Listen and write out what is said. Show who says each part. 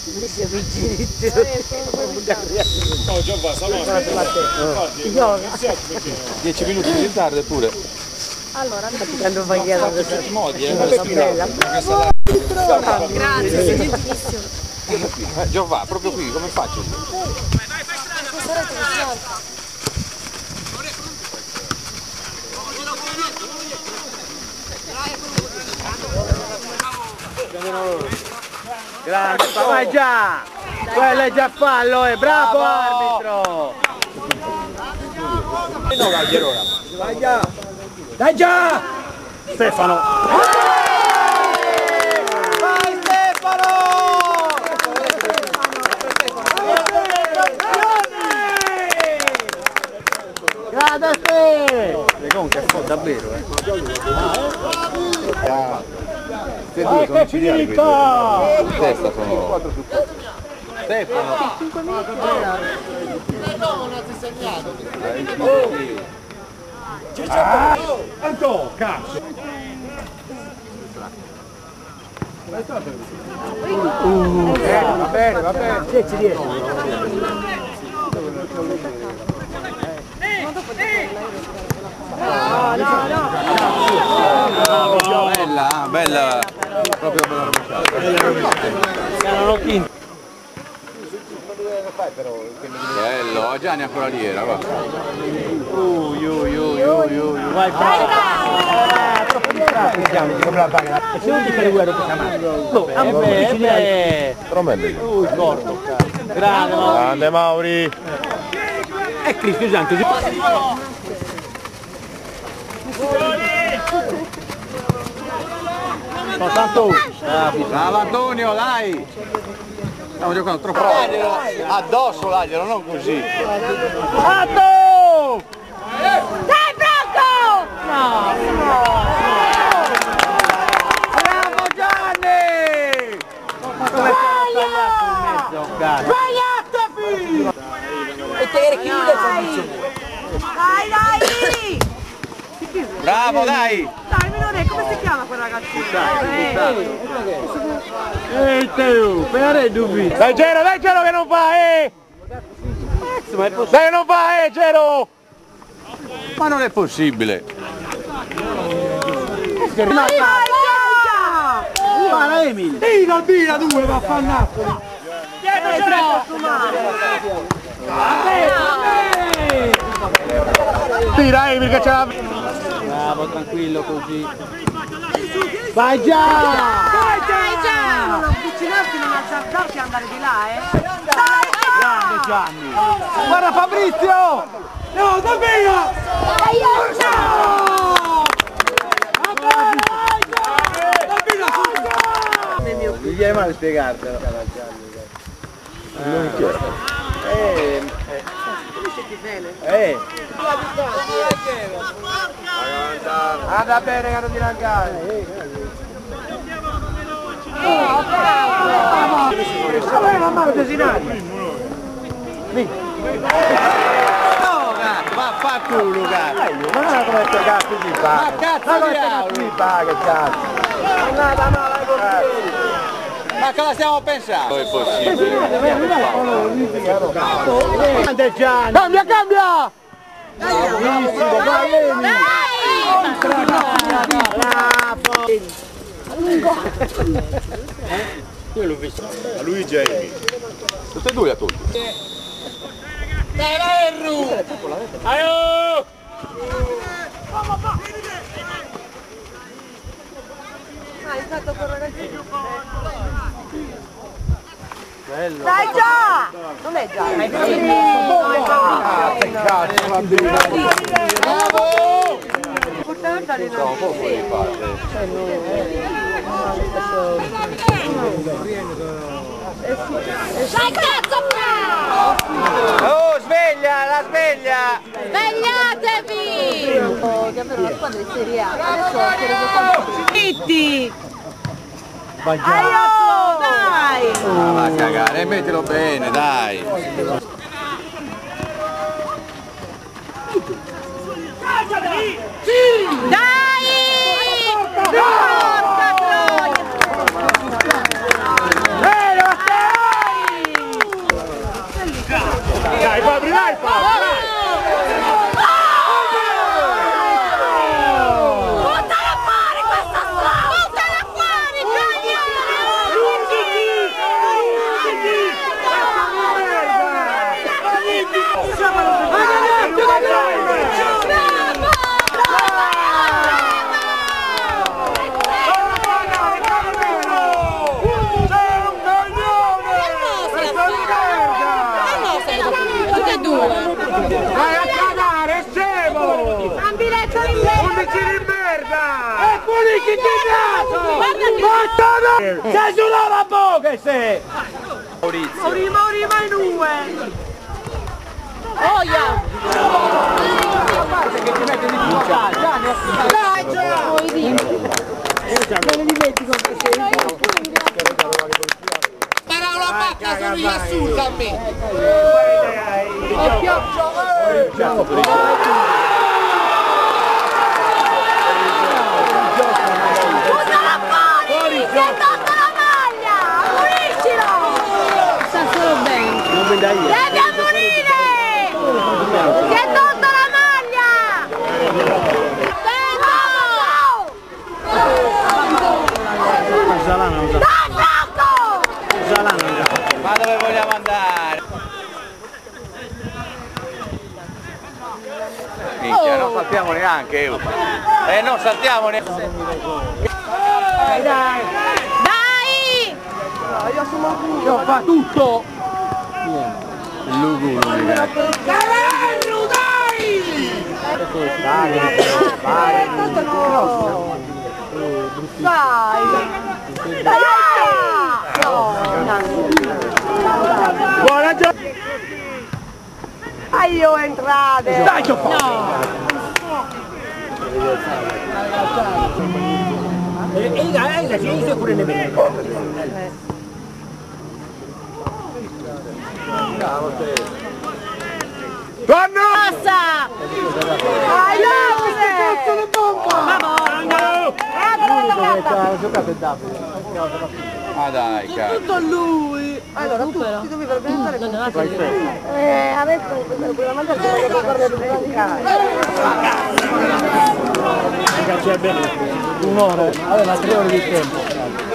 Speaker 1: No, Giovanni, stavolta.
Speaker 2: 10 minuti di ritardo pure.
Speaker 3: Allora, quando vai via da questi
Speaker 2: modi,
Speaker 3: Grazie, sei gentilissimo.
Speaker 2: Giovanni, proprio qui, come faccio?
Speaker 4: Grande, vai già! Quello è già fallo, bravo arbitro!
Speaker 2: No, dai, Gerona.
Speaker 4: Vai già! Dai già! Stefano! Vai Stefano! Grande Stefano! Comunque è davvero,
Speaker 2: Che è finita! Testa sono 4 su 4. Stefano!
Speaker 5: Non ha segnato!
Speaker 4: Anto, cazzo! Va bene, va bene. Sì, ci riesco.
Speaker 2: Bella, bella, proprio bella rovesciata.
Speaker 4: Erano quinti.
Speaker 2: Bello, Gianni ancora lì era, va.
Speaker 4: Vai, troppo distratto, come la paga. E se non ti fai guerra,
Speaker 2: Però meglio.
Speaker 4: Grande Mauri. E Cristo Santo. Santo.
Speaker 2: Bravo Antonio, dai! Stiamo giocando troppo. Addosso l'aglielo, non così.
Speaker 4: Santo!
Speaker 3: Dai Franco!
Speaker 4: No! Bravo Gianni! Sbagliatevi!
Speaker 3: E te chi Dai, dai!
Speaker 2: Bravo, dai!
Speaker 3: Dai, minore, come si chiama quel ragazzino?
Speaker 4: Ehi Teo, per dubbi! Dai Gero che non fa, Dai, non fa, Gero!
Speaker 2: Ma non è possibile!
Speaker 4: Guarda Emil! Tira due, va a far Napoli! Tira Emil che ce l'ha! Bravo, tranquillo così! Vai già!
Speaker 3: Vai già! Non avvicinarti, non azzardarti e andare di là,
Speaker 4: Grande Gianni! Guarda Fabrizio! No, Davina! Mi viene male spiegartelo. Non chiedo. Anda bene che non ti rancare. Vabbè, la mano desinata.
Speaker 2: Ma fa culo, cazzo!
Speaker 4: Ma non come questo cazzo di paga!
Speaker 2: Ma cazzo
Speaker 4: di paga, cazzo! Andata male ai portieri!
Speaker 2: Ma cosa stiamo pensando? Non è possibile!
Speaker 4: Grande Gianni! Cambia, cambia! Bravissimo, vai Emi! Bravo! Io l'ho visto.
Speaker 1: A lui Jamie.
Speaker 2: Tutte e due a tutti.
Speaker 5: Dai, Erru!
Speaker 4: Aio!
Speaker 3: È stato quel ragazzino.
Speaker 4: Bello!
Speaker 3: Dai già! Non è già!
Speaker 2: Bravo!
Speaker 3: Importante
Speaker 2: Sono un po' fuori parte.
Speaker 3: Dai cazzo qua!
Speaker 4: Oh, sveglia, la sveglia!
Speaker 3: Svegliatevi! Che avevano la squadra di Serie A. Adesso Zitti! Aio! Dai!
Speaker 2: Ah, va a cagare, mettilo bene, dai!
Speaker 3: Dai! Porca troia!
Speaker 4: che ti cazzo! Sei sulla la bocca sei!
Speaker 3: Mauri mai due! Oia!
Speaker 4: Che ti metti di difficoltà, dai! Non li metti con
Speaker 5: Era una pacca sulla assurda a me.
Speaker 3: Buttala fuori! Si è tolto la maglia! Puliscilo! Sta solo bene. Devi ammonire! Si è tolto la maglia!
Speaker 2: Ma dove vogliamo andare? Minchia, non saltiamo neanche, non saltiamo neanche.
Speaker 3: Dai!
Speaker 4: Io fa tutto!
Speaker 3: Buona giornata! Io entrate!
Speaker 4: Dai che ho fatto! E pure nemmeno!
Speaker 3: Passa! Vai, Davide! Cazzo di bomba!
Speaker 2: Ma dai, cazzo.
Speaker 3: Tutto a lui! Allora, tu ti dovevi organizzare con adesso la mangiare devo guardare di
Speaker 4: Un'ora, aveva 3 ore di tempo.